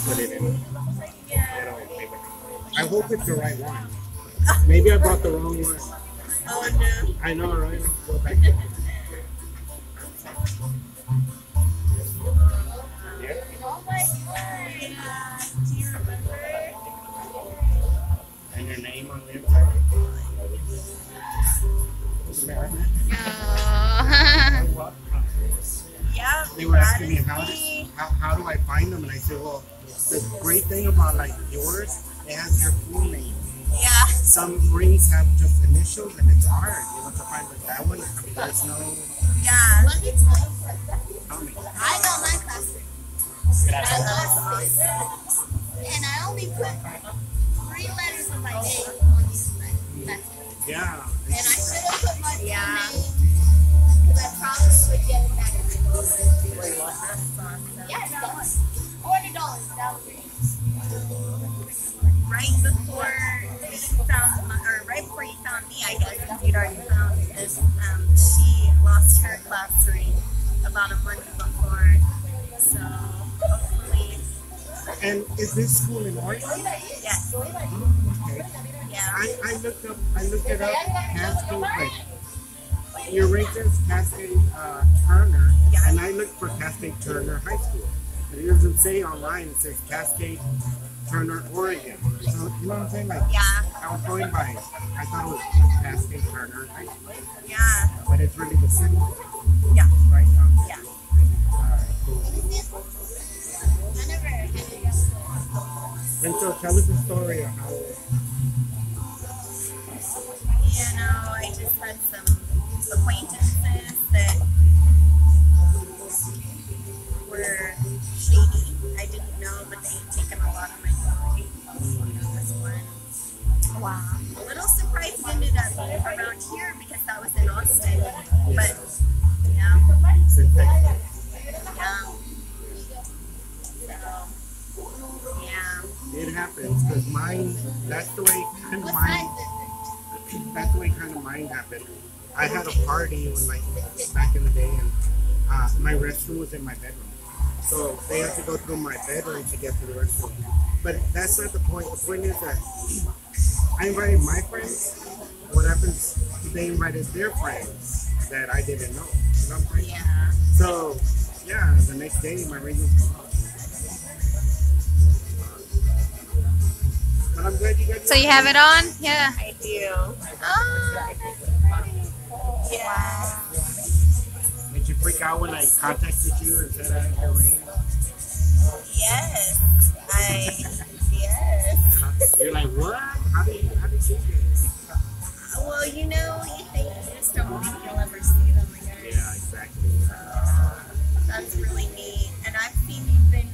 put it in. I hope it's the right one. Maybe I bought the wrong one. Oh no. I know, right? Go back to yeah. Oh my god. Do you remember? And your name on the inside. No. Yeah. They were asking me how do I find them, and I said, well, the great thing about like yours, it has your full name. Yeah. Some rings have just initials, and it's hard, to find that one. I mean, there's no. Yeah. Let me tell you. Tell me. I got my class ring. And I only put 3 letters of my name on the inside. That's it. Yeah. And I should have put my full name because I promised would get it back in the yeah, it's gone. $40. That was it. Right before you found right before you found me, I guess, because you'd already found this, she lost her class ring about a month before. So hopefully. And is this school in Oregon? Yes. Okay. Yeah. I looked it up. Cascade, like your ring says Cascade Turner, and I looked for Cascade Turner High School. But it doesn't say online. It says Cascade Turner, Oregon. So you know what I'm saying? Like, I was going by. I thought it was Cascade Turner High School. Yeah. But it's really the city. Yeah. Right now. Yeah. Alright, cool. And so tell us the story of how. I just had some acquaintances that were shady. I didn't know, but they had taken a lot of my jewelry. This one. Wow. A little surprised it ended up being around here because that was in Austin. But, yeah. Yeah. It happens because mine. That's the way kind of mine. That's the way kind of mine happened. I had a party when back in the day, and my restroom was in my bedroom, so they had to go through my bedroom to get to the restroom. But that's not the point. The point is that I invited my friends. What happens? They invited their friends that I didn't know. You know what I'm saying? Yeah. So yeah, the next day my ring was gone. But I'm glad you got. So you have it on? Yeah. I do. Oh. Yeah. Did you freak out when I contacted you and said I had your ring? Yes. Yes. You're like, what? How did you get it? Well, you think you just don't think you'll ever see them again. Yeah, exactly. That's really neat. And I've seen you've been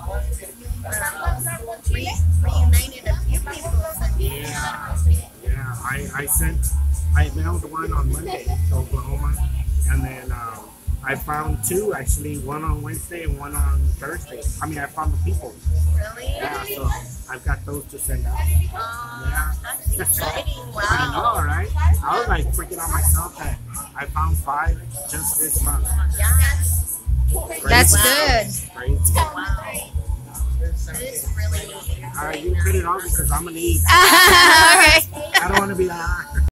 reunited a few people since. Yeah. I mailed one on Monday to Oklahoma, and then I found 2 actually, one on Wednesday and one on Thursday. I mean, I found the people. Really? Yeah, so I've got those to send out. That's exciting. Wow. I know, right? I was like freaking out myself that I found 5 just this month. Yes. That's Crazy. good. Crazy. Wow. It's really neat. All right, you cut it off because I'm gonna eat. Okay. I don't want to be